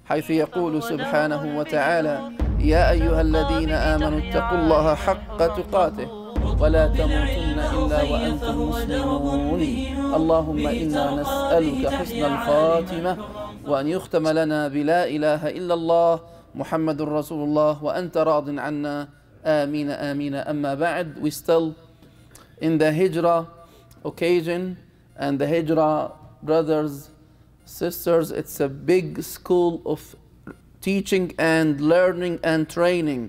حيث يقول سبحانه وتعالى: يا أيها الذين آمنوا اتقوا الله حق تقاته ولا تموتن إلا وأنتم مسلمون. اللهم إنا نسألك حسن الخاتمة وأن يختم لنا بلا إله إلا الله محمد رسول الله وأنت راض عنا آمين آمين. أما بعد, we still in the Hijrah occasion, and the Hijrah brothers, sisters, it's a big school of teaching and learning and training.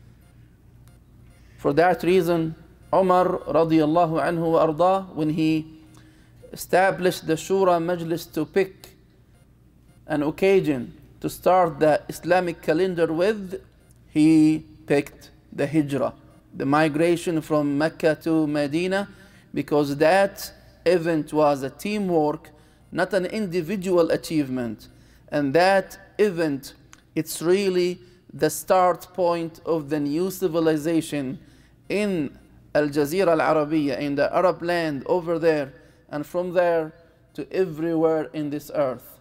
For that reason, Umar radiallahu anhu wa ardah, when he established the Shura Majlis to pick an occasion to start the Islamic calendar with, he picked the Hijrah, the migration from Mecca to Medina, because that event was a teamwork, not an individual achievement. And that event, it's really the start point of the new civilization in Al Jazeera Al Arabiya, in the Arab land over there, and from there to everywhere in this earth.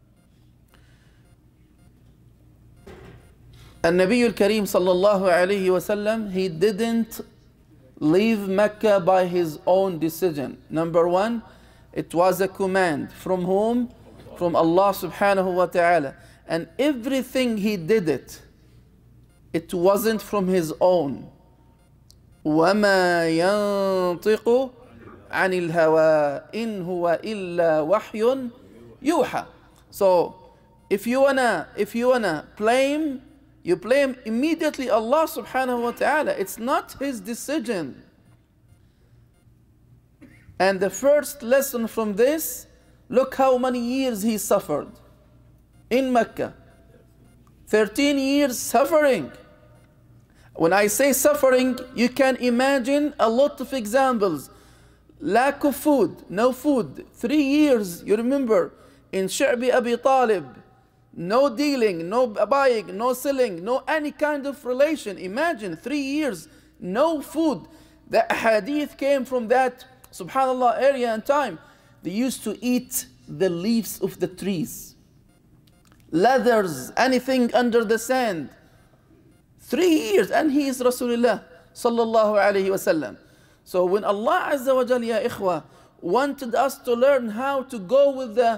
And Nabi al-Kareem sallallahu alayhi wa sallam, he didn't leave Mecca by his own decision. Number one, it was a command. From whom? From Allah subhanahu wa ta'ala. And everything he did it wasn't from his own. وَمَا يَنطِقُ عَنِ الْهَوَىٰ إِنْ هُوَ إِلَّا وَحْيٌ يُوحَىٰ. So if you wanna blame, you blame immediately Allah subhanahu wa ta'ala. It's not his decision. And the first lesson from this, look how many years he suffered in Mecca. 13 years suffering. When I say suffering, you can imagine a lot of examples. Lack of food, no food. 3 years, you remember, in Sha'bi Abi Talib. No dealing, no buying, no selling, no any kind of relation. Imagine 3 years, no food. The hadith came from that, subhanallah, area and time. They used to eat the leaves of the trees, leathers, anything under the sand. 3 years, and he is Rasulullah sallallahu alayhi wa sallam. So when Allah Azza wa Jalla, ya ikhwa, wanted us to learn how to go with the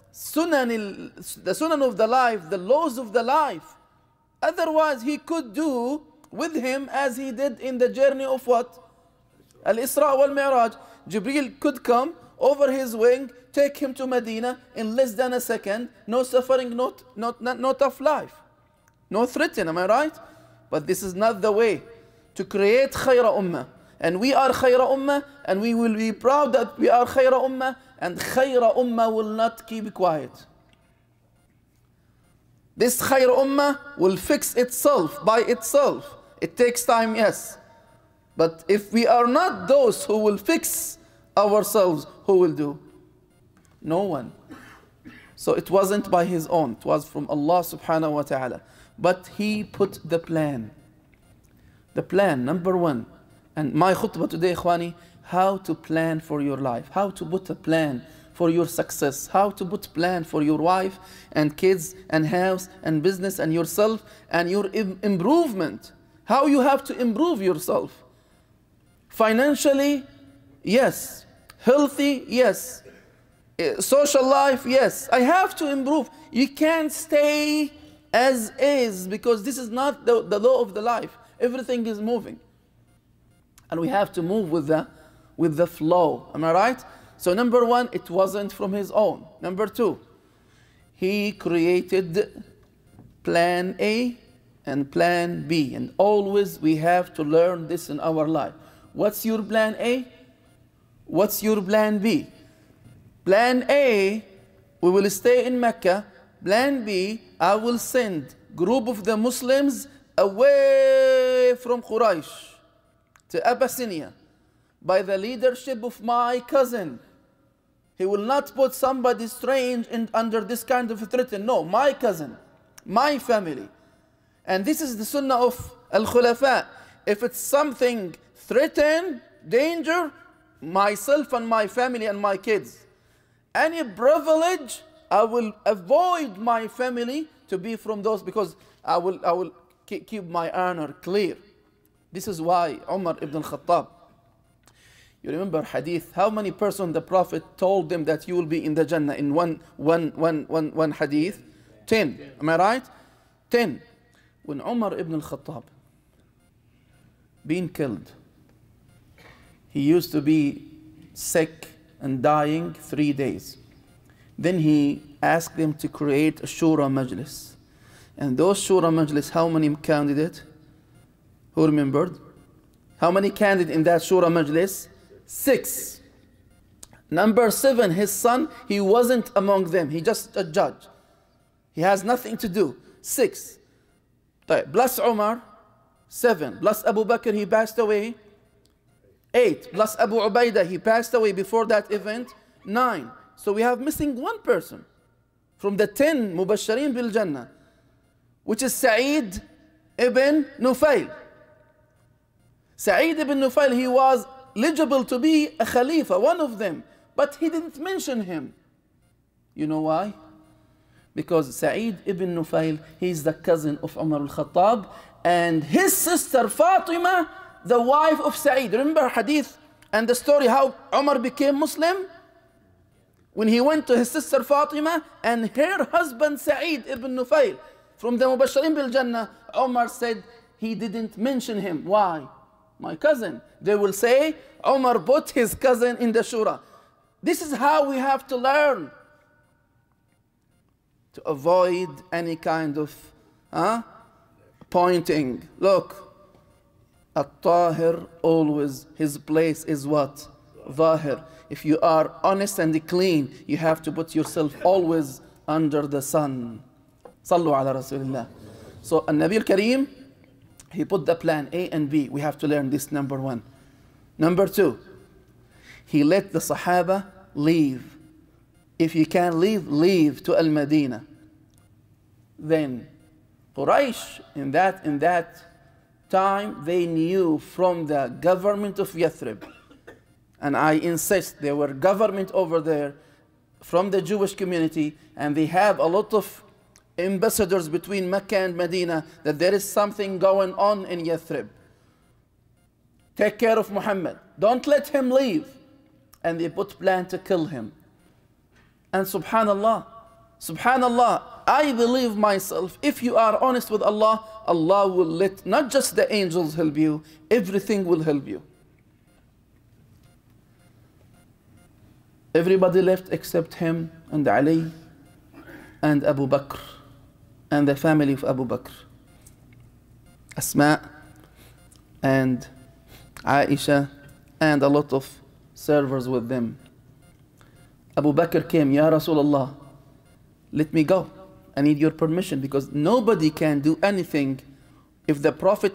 sunan of the life, the laws of the life. Otherwise, he could do with him as he did in the journey of what? Al-Isra wal-Mi'raj. Jibreel could come over his wing, take him to Medina in less than a second. No suffering, no tough life. No threaten, am I right? But this is not the way to create khayra ummah. And we are khayra ummah, and we will be proud that we are khayra ummah, and khayra ummah will not keep quiet. This khayra ummah will fix itself by itself. It takes time, yes. But if we are not those who will fix ourselves, who will do? No one. So it wasn't by his own, it was from Allah subhanahu wa ta'ala. But he put the plan. The plan, number one. And my khutbah today, ikhwani, how to plan for your life, how to put a plan for your success, how to put plan for your wife and kids and house and business and yourself and your improvement. How you have to improve yourself. Financially, yes. Healthy, yes. Social life, yes. I have to improve. You can't stay as is, because this is not the law of the life. Everything is moving. And we have to move with the flow. Am I right? So number one, it wasn't from his own. Number two, he created plan A and plan B. And always we have to learn this in our life. What's your plan A? What's your plan B? Plan A, we will stay in Mecca. Plan B, I will send group of the Muslims away from Quraysh to Abyssinia by the leadership of my cousin. He will not put somebody strange under this kind of threat. No, my cousin, my family. And this is the sunnah of Al-Khulafa. If it's something threatened, danger, myself and my family and my kids. Any privilege, I will avoid my family to be from those, because I will keep my honor clear. This is why Umar ibn al-Khattab, you remember hadith, how many persons the Prophet told them that you will be in the Jannah in one hadith? 10. Am I right? 10. When Umar ibn al-Khattab being killed, he used to be sick and dying 3 days. Then he asked them to create a Shura Majlis. And those Shura Majlis, how many candidates? Who remembered? How many candidates in that Shura Majlis? 6. Number 7, his son, he wasn't among them. He just a judge. He has nothing to do. 6. Plus Umar, 7. Plus Abu Bakr, he passed away. 8. Plus Abu Ubaidah, he passed away before that event. 9. So we have missing one person from the 10 Mubashirin bil Jannah, which is Sa'id ibn Nufail. Sa'id ibn Nufail, he was eligible to be a Khalifa, one of them, but he didn't mention him. You know why? Because Sa'id ibn Nufail, he's the cousin of Umar al-Khattab, and his sister Fatima, the wife of Sa'id. Remember hadith and the story how Umar became Muslim? When he went to his sister Fatima and her husband Sa'id ibn Nufail from the Mubashirin bil Jannah, Umar said he didn't mention him. Why? My cousin. They will say Umar put his cousin in the Shura. This is how we have to learn to avoid any kind of pointing. Look, At-Tahir, always his place is what? Zahir. If you are honest and clean, you have to put yourself always under the sun. Sallu ala Rasulillah. So An-Nabi al-Kareem, he put the plan A and B. We have to learn this, number 1. Number 2, he let the Sahaba leave. If you can leave, leave to Al-Madinah. Then Quraysh, in that time, they knew from the government of Yathrib, and I insist, there were government over there from the Jewish community, and they have a lot of ambassadors between Mecca and Medina, that there is something going on in Yathrib. Take care of Muhammad. Don't let him leave. And they put plan to kill him. And subhanallah, I believe myself, if you are honest with Allah, Allah will let not just the angels help you, everything will help you. Everybody left except him and Ali and Abu Bakr and the family of Abu Bakr. Asma and Aisha and a lot of servers with them. Abu Bakr came, Ya Rasulullah, let me go. I need your permission, because nobody can do anything if the Prophet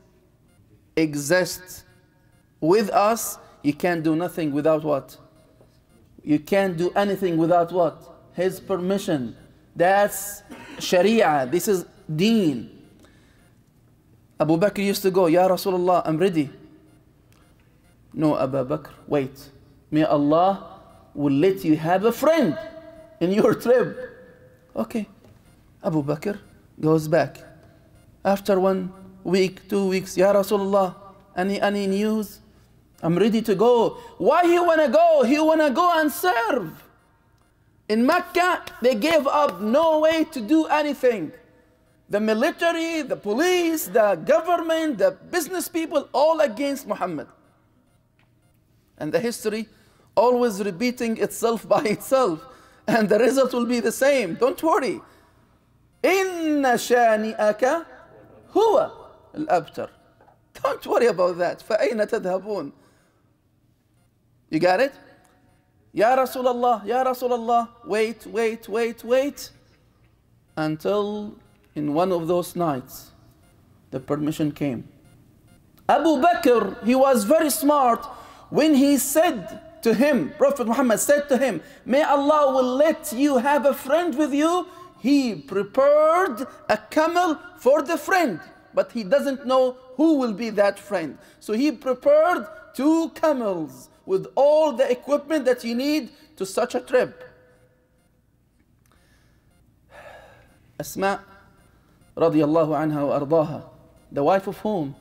exists with us. You can't do nothing without what? You can't do anything without what? His permission. That's Sharia. This is Deen. Abu Bakr used to go, Ya Rasulullah, I'm ready. No, Abu Bakr, wait. May Allah will let you have a friend in your trip. Okay. Abu Bakr goes back. After 1 week, 2 weeks, Ya Rasulullah, any news? I'm ready to go. Why he wanna go? He wanna go and serve. In Mecca, they gave up, no way to do anything. The military, the police, the government, the business people, all against Muhammad. And the history always repeating itself by itself. And the result will be the same. Don't worry. Inna shani'aka huwa al-abtar. Don't worry about that. فَأَيْنَ تَذْهَبُونَ. You got it? Ya Rasulullah, Ya Rasulullah, wait. Until in one of those nights, the permission came. Abu Bakr, he was very smart when he said to him, Prophet Muhammad said to him, may Allah will let you have a friend with you. He prepared a camel for the friend, but he doesn't know who will be that friend. So he prepared 2 camels with all the equipment that you need to such a trip. Asma radiyallahu anha wa ardaha. The wife of whom?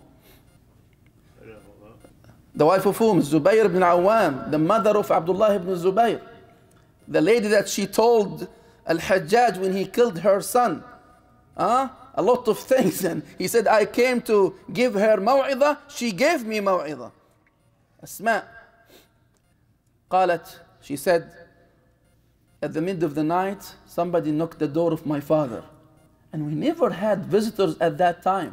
The wife of whom? Zubayr ibn Awam, the mother of Abdullah ibn Zubayr. The lady that she told Al-Hajjaj when he killed her son. A lot of things. And he said, I came to give her maw'idah. She gave me maw'idah. Asma. قالت, she said, at the mid of the night, somebody knocked the door of my father. And we never had visitors at that time.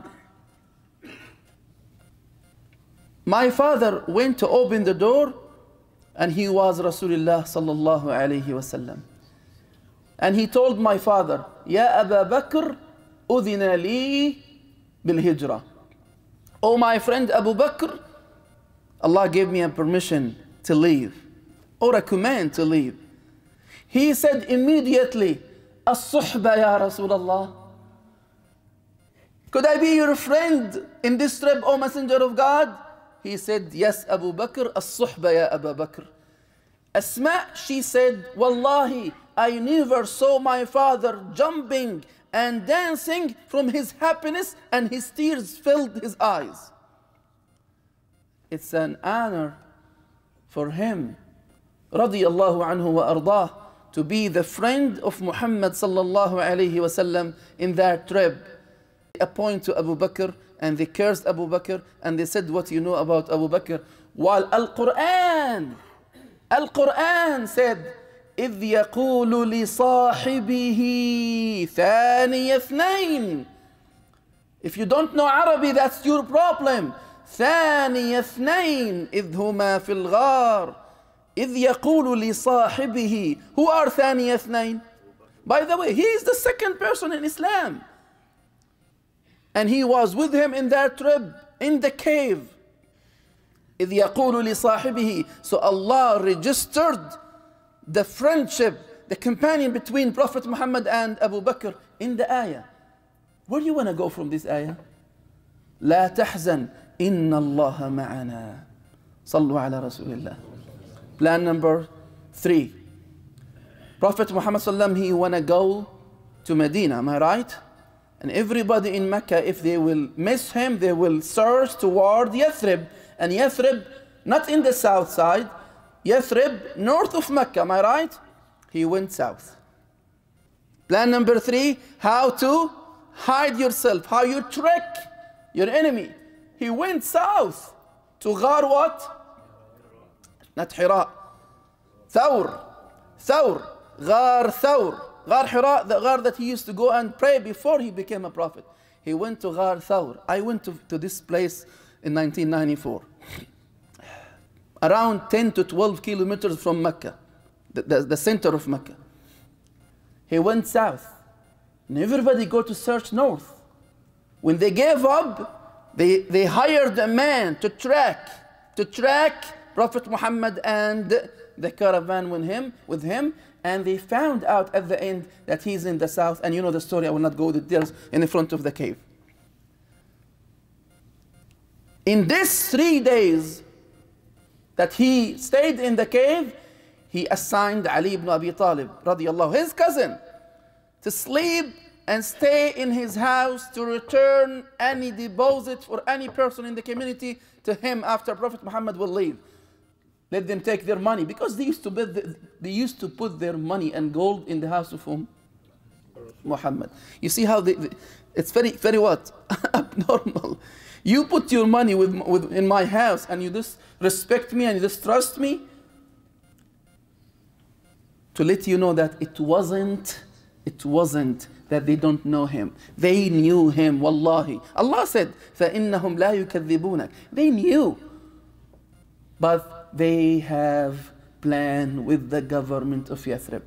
My father went to open the door, and he was Rasulullah sallallahu alayhi wasallam. And he told my father, Ya Aba Bakr, udhina li bil hijrah. Oh my friend Abu Bakr, Allah gave me a permission to leave, or a command to leave. He said immediately, As-suhba ya Rasulullah. Could I be your friend in this trip, O Messenger of God? He said, yes, Abu Bakr, as-suhba ya Abu Bakr. Asma, she said, Wallahi, I never saw my father jumping and dancing from his happiness, and his tears filled his eyes. It's an honor for him, radiyallahu anhu wa ardah, to be the friend of Muhammad sallallahu alayhi wasallam in that trip. They appoint to Abu Bakr, and they cursed Abu Bakr, and they said, what you know about Abu Bakr? While Al-Quran said, إذ يقول لصاحبه ثاني اثنين. If you don't know Arabic, that's your problem. ثاني اثنين إذ هما في الغار إذ يقول لصاحبه. Who are ثاني اثنين? By the way, he is the second person in Islam. And he was with him in that trip, in the cave. إذ يقول لصاحبه. So Allah registered the friendship, the companion between Prophet Muhammad and Abu Bakr in the ayah. Where do you want to go from this ayah? لا تحزن إن الله معنا. صلوا على رسول الله. Plan number 3. Prophet Muhammad sallam, he want to go to Medina, am I right? And everybody in Mecca, if they will miss him, they will search toward Yathrib. And Yathrib, not in the south side, Yathrib, north of Mecca, am I right? He went south. Plan number 3, how to hide yourself, how you trick your enemy. He went south to Ghar what? Not Hira. Thawr. Ghar Thawr. Ghar Hira, the Ghar that he used to go and pray before he became a prophet. He went to Ghar Thawr. I went to this place in 1994. Around 10 to 12 kilometers from Mecca, the center of Mecca. He went south. And everybody go to search north. When they gave up, they hired a man to track Prophet Muhammad and the caravan with him, and they found out at the end that he's in the south. And you know the story, I will not go into details, in the front of the cave. In these 3 days that he stayed in the cave, he assigned Ali ibn Abi Talib, radiallahu, his cousin, to sleep and stay in his house to return any deposit for any person in the community to him after Prophet Muhammad will leave. Let them take their money, because they used to put their money and gold in the house of whom? Muhammad. You see how it's very, very what? Abnormal. You put your money in my house, and you just respect me and you just trust me. To let you know that it wasn't that they don't know him. They knew him, wallahi. Allah said, فَإِنَّهُمْ لَا يُكَذِّبُونَكَ. They knew. But they have planned with the government of Yathrib.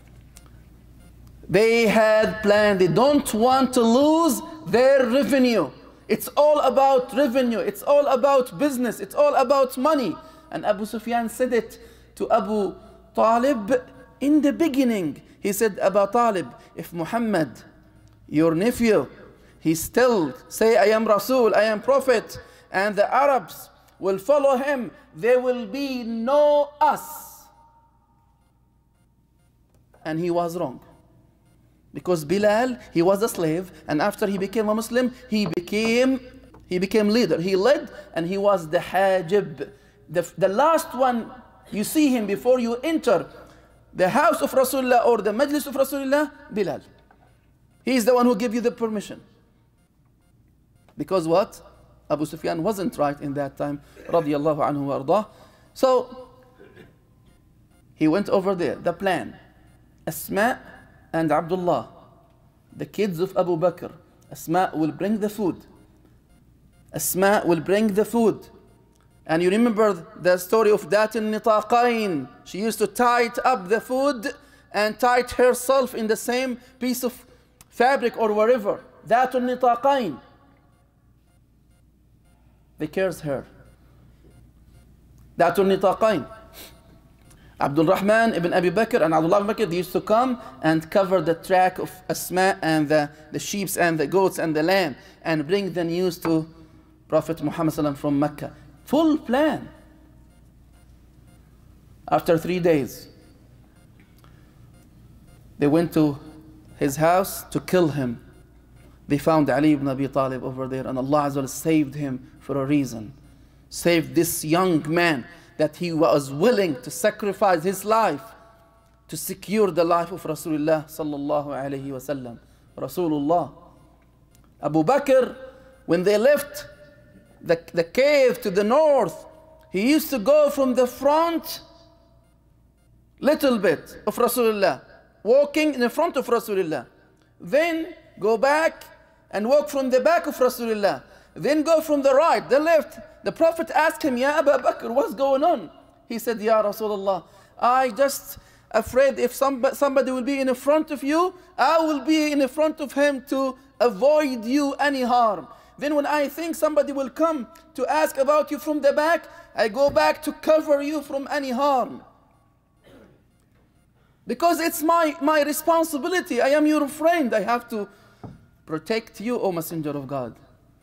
They had planned. They don't want to lose their revenue. It's all about revenue. It's all about business. It's all about money. And Abu Sufyan said it to Abu Talib in the beginning. He said, Abu Talib, if Muhammad, your nephew, he still say, I am Rasul, I am Prophet, and the Arabs will follow him, there will be no us. And he was wrong. Because Bilal, he was a slave, and after he became a Muslim, he became leader. He led, and he was the hajib. The last one, you see him before you enter the house of Rasulullah or the majlis of Rasulullah, Bilal. He is the one who gave you the permission. Because what? Abu Sufyan wasn't right in that time, radiyallahu anhu wa ardah. So, he went over there. The plan, Asma and Abdullah, the kids of Abu Bakr. Asma will bring the food. Asma will bring the food. And you remember the story of Dat al-Nitaqain. She used to tie up the food and tie it herself in the same piece of fabric or wherever. Dat al-Nitaqain. They cursed her. Dat al-Nitaqain. Abdul Rahman ibn Abi Bakr and Abdullah ibn Bakr, they used to come and cover the track of Asma and the sheep and the goats and the lamb and bring the news to Prophet Muhammad from Mecca. Full plan. After 3 days, they went to his house to kill him. They found Ali ibn Abi Talib over there, and Allah Azza wa Jalla saved him for a reason. Saved this young man that he was willing to sacrifice his life to secure the life of Rasulullah sallallahu alayhi wa sallam. Rasulullah. Abu Bakr, when they left the cave to the north, he used to go from the front little bit of Rasulullah, walking in the front of Rasulullah. Then go back and walk from the back of Rasulullah. Then go from the right, the left. The Prophet asked him, Ya Abu Bakr, what's going on? He said, Ya Rasulullah, I just afraid if somebody will be in the front of you, I will be in the front of him to avoid you any harm. Then when I think somebody will come to ask about you from the back, I go back to cover you from any harm. Because it's my responsibility. I am your friend. I have to protect you, O Messenger of God.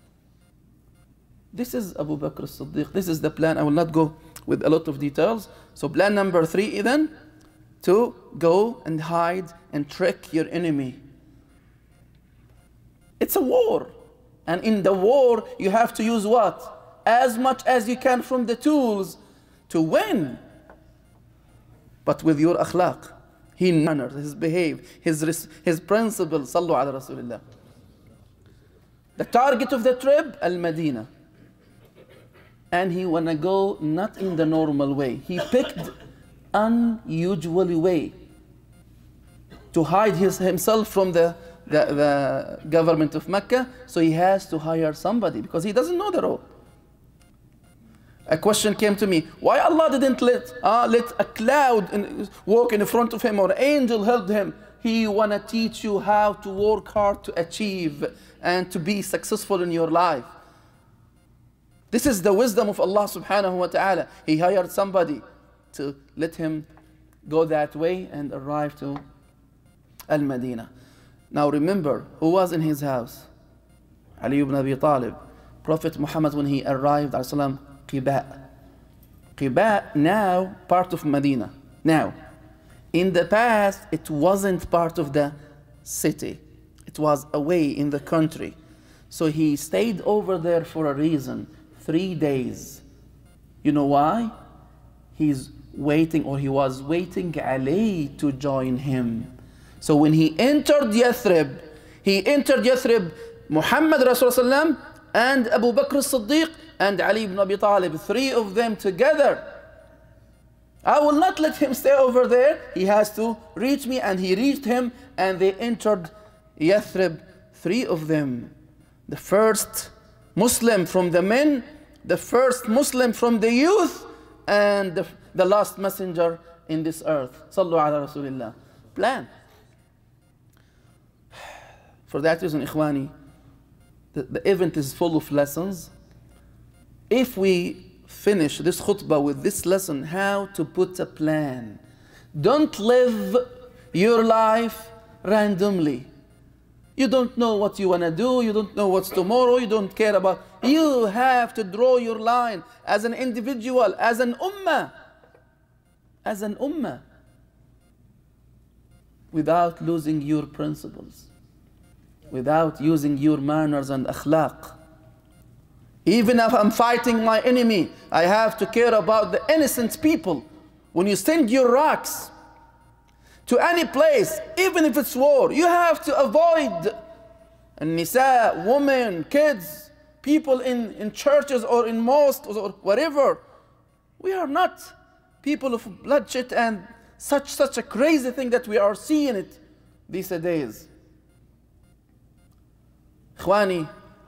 This is Abu Bakr as-Siddiq. This is the plan. I will not go with a lot of details. So plan number 3 then, to go and hide and trick your enemy. It's a war. And in the war, you have to use what? As much as you can from the tools to win. But with your akhlaq, his manner, his behavior, his principles. Sallu ala Rasulillah. The target of the trip, Al-Madinah. And he wanna go not in the normal way. He picked unusual way to hide himself from the government of Mecca. So he has to hire somebody because he doesn't know the road. A question came to me: why Allah didn't let a cloud walk in front of him or an angel help him? He wanna teach you how to work hard to achieve and to be successful in your life. This is the wisdom of Allah subhanahu wa ta'ala. He hired somebody to let him go that way and arrive to Al-Madinah. Now remember, who was in his house? Ali ibn Abi Talib. Prophet Muhammad, when he arrived, Qiba. Qiba, now part of Medina. Now, in the past, it wasn't part of the city. It was away in the country. So he stayed over there for a reason. 3 days. You know why? He's waiting, or he was waiting Ali to join him. So when he entered Yathrib, Muhammad Rasulullah and Abu Bakr as-Siddiq and Ali ibn Abi Talib, 3 of them together. I will not let him stay over there. He has to reach me, and he reached him, and they entered Yathrib, 3 of them. The first Muslim from the men, the first Muslim from the youth, and the last messenger in this earth. Sallu ala Rasulillah. Plan. For that reason, Ikhwani, the event is full of lessons. If we finish this khutbah with this lesson, how to put a plan. Don't live your life randomly. You don't know what you want to do. You don't know what's tomorrow. You don't care about. You have to draw your line as an individual, as an ummah. As an ummah. without losing your principles, without using your manners and akhlaq. Even if I'm fighting my enemy, I have to care about the innocent people. When you send your rocks to any place, even if it's war, you have to avoid nisa, women, kids, people in churches or in mosques or whatever. We are not people of bloodshed and such a crazy thing that we are seeing it these days. Ikhwani,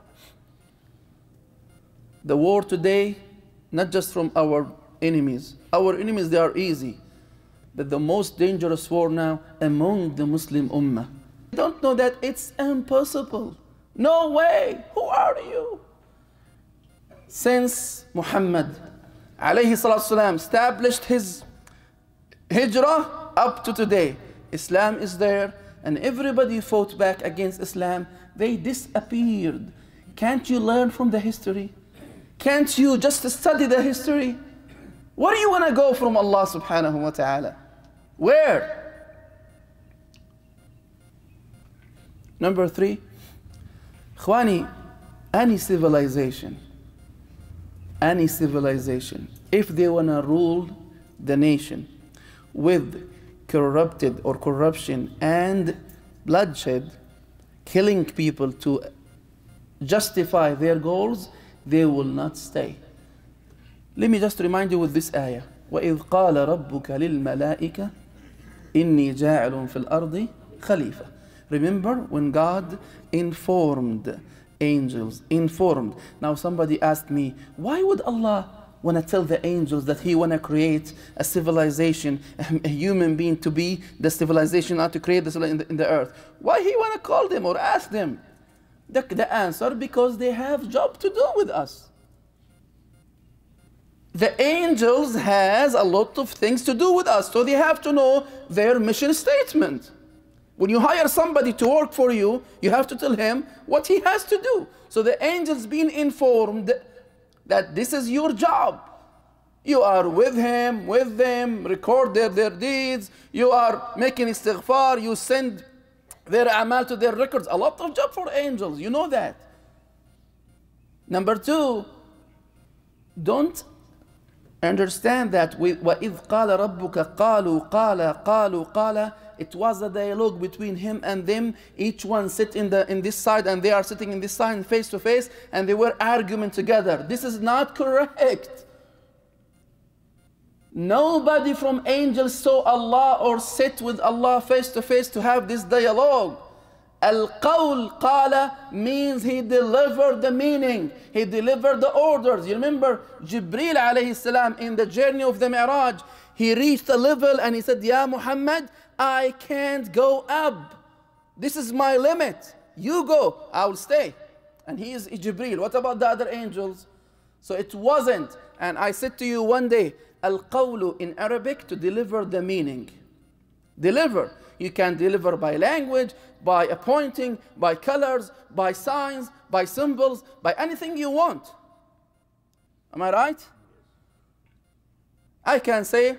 the war today, not just from our enemies. Our enemies, they are easy. But the most dangerous war now among the Muslim Ummah. You don't know that it's impossible. No way. Who are you? Since Muhammad alayhi salatu wasalam established his hijrah up to today, Islam is there and everybody fought back against Islam. They disappeared. Can't you learn from the history? Can't you just study the history? Where do you want to go from Allah subhanahu wa ta'ala? Where? Number 3, Khwani, any civilization, if they want to rule the nation with corruption and bloodshed, killing people to justify their goals, they will not stay. Let me just remind you with this ayah. وَإِذْ قَالَ رَبُّكَ لِلْمَلَائِكَةِ إِنِّي جَاعِلٌ فِي الْأَرْضِ خَلِيفَةً. Remember when God informed angels, Now somebody asked me, why would Allah want to tell the angels that He want to create a civilization, a human being to be the civilization, or to create the civilization in the earth? Why He want to call them or ask them? The answer, because they have job to do with us. The angels has a lot of things to do with us, so they have to know their mission statement. When you hire somebody to work for you, you have to tell him what he has to do. So the angels being informed that this is your job. You are with him, with them, record their deeds. You are making istighfar, you send their amal to their records. A lot of job for angels, you know that. Number 2, don't understand that with وَإِذْ قَالَ رَبُّكَ قَالُوا قَالَ. It was a dialogue between him and them. Each one sit in this side and they are sitting in this side face to face, and they were arguing together. This is not correct. Nobody from angels saw Allah or sit with Allah face to face to have this dialogue. Al-Qawl Qala means He delivered the meaning. He delivered the orders. You remember Jibreel alayhi salam in the journey of the Mi'raj, he reached a level and he said, Ya Muhammad, I can't go up. This is my limit. You go, I will stay. And he is Jibreel. What about the other angels? So it wasn't. And I said to you one day, Al-Qawlu in Arabic, to deliver the meaning. Deliver. You can deliver by language, by appointing, by colors, by signs, by symbols, by anything you want. Am I right? I can say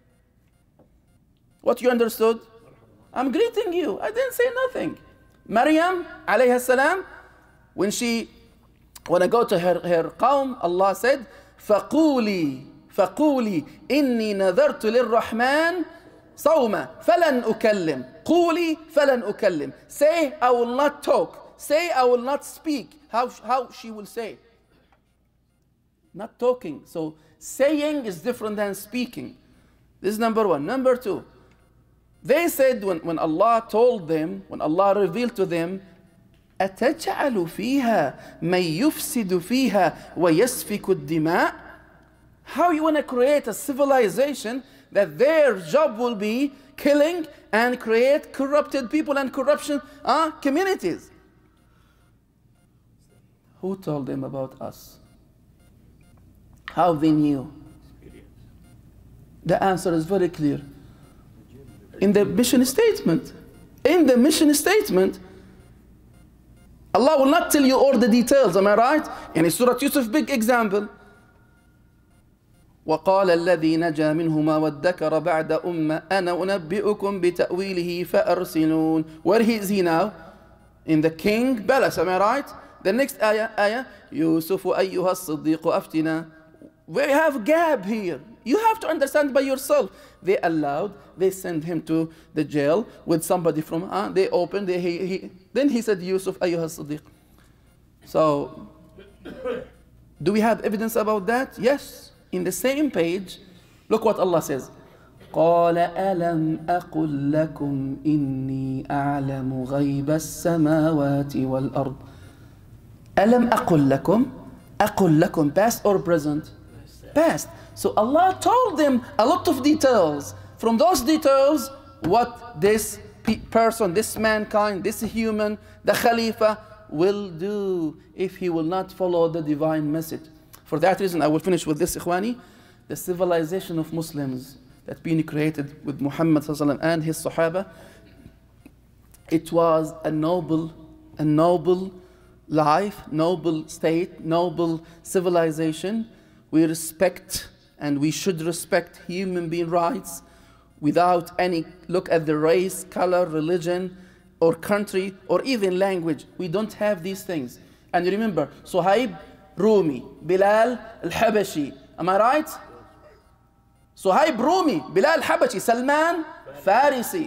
what you understood. I'm greeting you. I didn't say nothing. Maryam alayha salam, when she to go to her qawm, Allah said, فَقُولِي إِنِّي نَذَرْتُ لِلرَّحْمَنِ صَوْمًا فَلَنْ أُكَلِّمْ قُولِي فَلَنْ أُكَلِّمْ. Say, I will not talk. Say, I will not speak. How she will say? Not talking. So saying is different than speaking. This is number 1. Number 2, they said when Allah told them, when Allah revealed to them, أَتَجْعَلُ فِيهَا مَنْ يُفْسِدُ فِيهَا وَيَسْفِكُ الدِّمَاءِ. How you want to create a civilization that their job will be killing and create corrupted people and corruption communities? Who told them about us? How they knew? The answer is very clear. In the mission statement. In the mission statement, Allah will not tell you all the details, am I right? In Surah Yusuf, big example. وقال الذي نجا منهما وادكر بعد أمة أنا أنبئكم بتأويله فأرسلون. Where is he now? In the king palace, am I right? The next ayah يوسف أيها الصديق أفتنا. We have gap here. You have to understand by yourself. They allowed, they sent him to the jail with somebody from, they opened, then he said, Yusuf ayyuha as-siddiq. So, do we have evidence about that? Yes. In the same page, look what Allah says. قال ألم أقل لكم إني أعلم غيب السماوات والأرض. ألم أقل لكم. أقل لكم, past or present? Past. So Allah told them a lot of details. From those details, what this person, this mankind, this human, the Khalifa will do if he will not follow the divine message. For that reason, I will finish with this, Ikhwani. The civilization of Muslims that been created with Muhammad and his Sahaba, it was a noble life, noble state, noble civilization. We respect and we should respect human being rights without any look at the race, color, religion, or country, or even language. We don't have these things. And remember, Suhaib, Rumi, Bilal, Al-Habashi. Am I right? Suhaib, Rumi, Bilal, Al-Habashi, Salman, Farisi.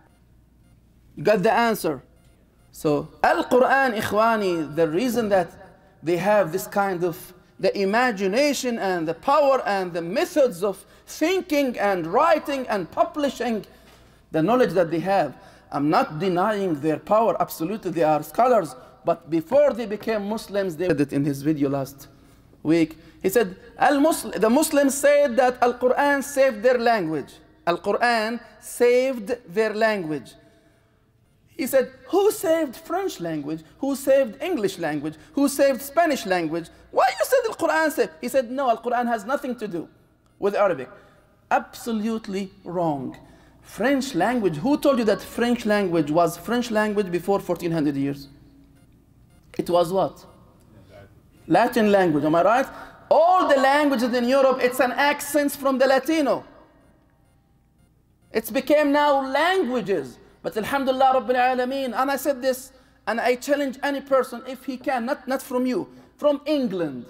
You got the answer. So, Al-Quran, Ikhwani, the reason that they have this kind of the imagination and the power and the methods of thinking and writing and publishing the knowledge that they have. I'm not denying their power, absolutely they are scholars, but before they became Muslims, they said it in his video last week. He said, the Muslims said that Al-Quran saved their language. Al-Quran saved their language. He said, who saved French language? Who saved English language? Who saved Spanish language? Why you said Al-Quran saved? He said, no, Al-Quran has nothing to do with Arabic. Absolutely wrong. French language, who told you that French language was French language before 1400 years? It was what? Latin language, am I right? All the languages in Europe, it's an accent from the Latino. It's became now languages. But Alhamdulillah Rabbil Alameen, and I said this, and I challenge any person, if he can, not from you, from England,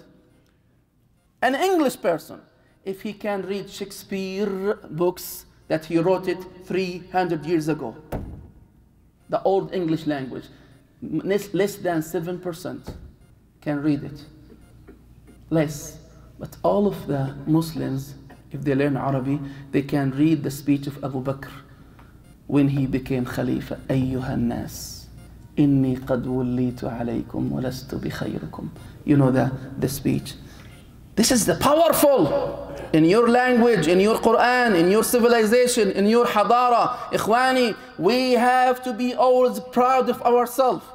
an English person, if he can read Shakespeare books that he wrote it 300 years ago, the old English language, less than 7% can read it, less. But all of the Muslims, if they learn Arabic, they can read the speech of Abu Bakr when he became Khalifa. أيها الناس إني قد وليت عليكم ولست بخيركم. You know the speech. This is the powerful in your language, in your Quran, in your civilization, in your hadara. Ikhwani, we have to be always proud of ourselves.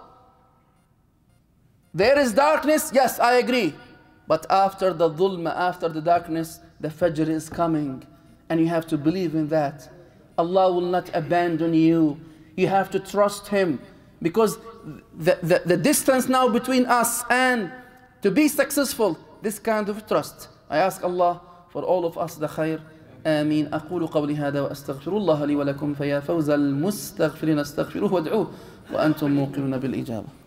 There is darkness, yes, I agree. But after the dhulma, after the darkness, the Fajr is coming. And you have to believe in that. Allah will not abandon you. You have to trust Him. Because the distance now between us and to be successful, this kind of trust. I ask Allah for all of us the khair. آمين. أقول قولي هذا وأستغفر الله لي ولكم فيا فوز المستغفرين استغفروه وادعوه وأنتم موقنون بالإجابة.